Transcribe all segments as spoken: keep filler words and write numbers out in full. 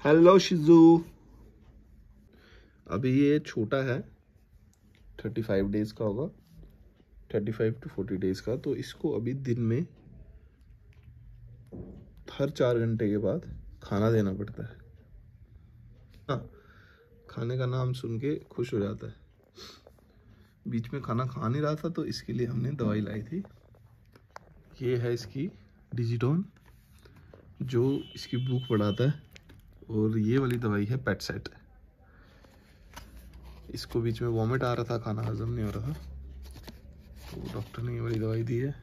Hello शिजू। अभी ये छोटा है, थर्टी फाइव डेज का होगा, thirty five to forty days का। तो इसको अभी दिन में हर चार घंटे के बाद खाना देना पड़ता है। हाँ, खाने का नाम सुन के खुश हो जाता है। बीच में खाना खा नहीं रहा था तो इसके लिए हमने दवाई लाई थी। ये है इसकी डिजिटोन जो इसकी भूख बढ़ाता है, और ये वाली दवाई है पेट सेट। इसको बीच में वॉमिट आ रहा था, खाना हजम नहीं हो रहा था, तो डॉक्टर ने ये वाली दवाई दी है।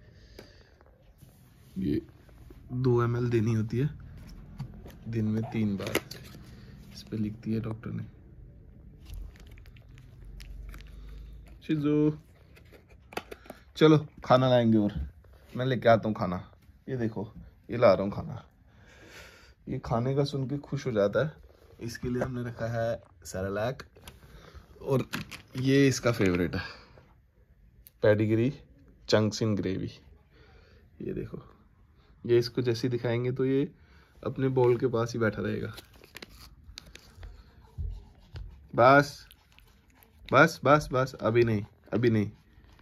ये दो एम एल देनी होती है दिन में तीन बार, इस पे लिखती है डॉक्टर ने। शिजू चलो खाना लाएंगे, और मैं लेके आता हूँ खाना। ये देखो, ये ला रहा हूँ खाना। ये खाने का सुन के खुश हो जाता है, इसके लिए हमने रखा है सेरेलैक, और ये इसका फेवरेट है पेडिग्री चंक्स इन ग्रेवी। ये देखो, ये इसको जैसे दिखाएंगे तो ये अपने बॉल के पास ही बैठा रहेगा। बस बस बस बस, अभी नहीं, अभी नहीं।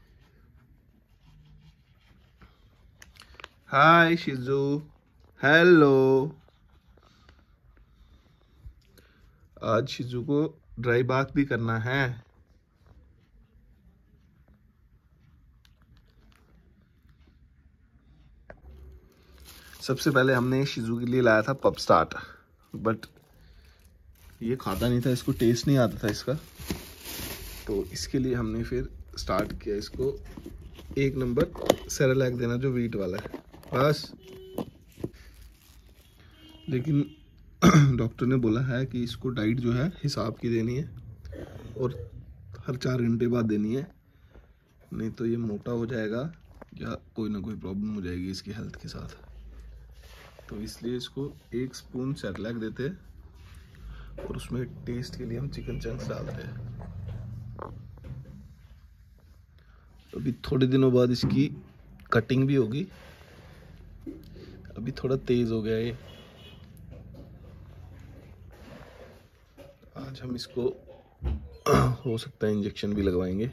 हाय शिजू, हेलो। आज शिजू को ड्राई बाथ भी करना है। सबसे पहले हमने शिजू के लिए लाया था पप स्टार्ट, बट ये खाता नहीं था, इसको टेस्ट नहीं आता था इसका। तो इसके लिए हमने फिर स्टार्ट किया इसको एक नंबर सेरेलैक देना, जो वीट वाला है बस। लेकिन डॉक्टर ने बोला है कि इसको डाइट जो है हिसाब की देनी है, और हर चार घंटे बाद देनी है, नहीं तो ये मोटा हो जाएगा या कोई ना कोई प्रॉब्लम हो जाएगी इसकी हेल्थ के साथ। तो इसलिए इसको एक स्पून सेरेलैक देते हैं, और उसमें टेस्ट के लिए हम चिकन चंक्स डालते हैं। अभी थोड़े दिनों बाद इसकी कटिंग भी होगी। अभी थोड़ा तेज हो गया ये। आज हम इसको हो सकता है इंजेक्शन भी लगवाएंगे।